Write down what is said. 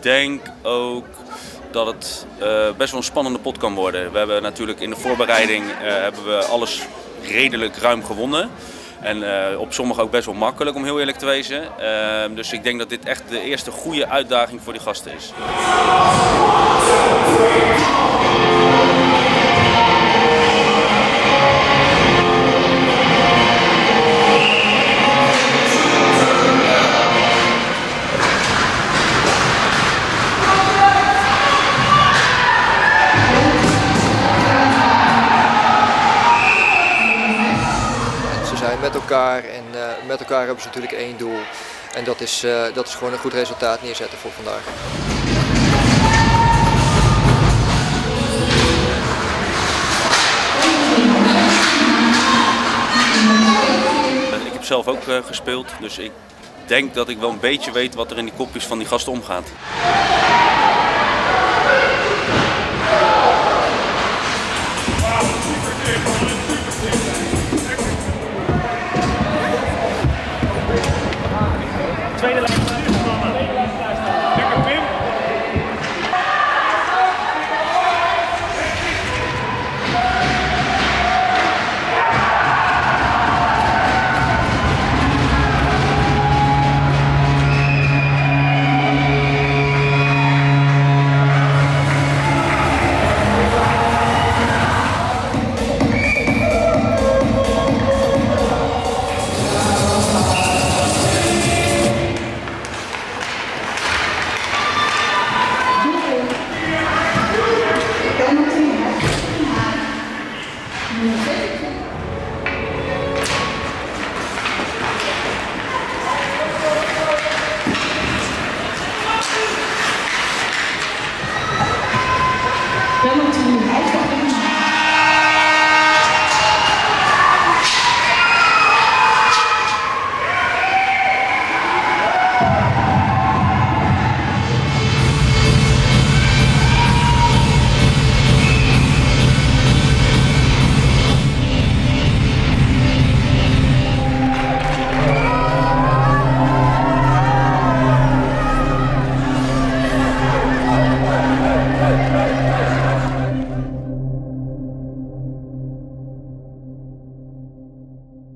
denk ook dat het best wel een spannende pot kan worden. We hebben natuurlijk in de voorbereiding hebben we alles redelijk ruim gewonnen. En op sommige ook best wel makkelijk, om heel eerlijk te wezen. Dus ik denk dat dit echt de eerste goede uitdaging voor die gasten is. Met elkaar en met elkaar hebben ze natuurlijk één doel en dat is gewoon een goed resultaat neerzetten voor vandaag. Ik heb zelf ook gespeeld, dus ik denk dat ik wel een beetje weet wat er in die kopjes van die gasten omgaat.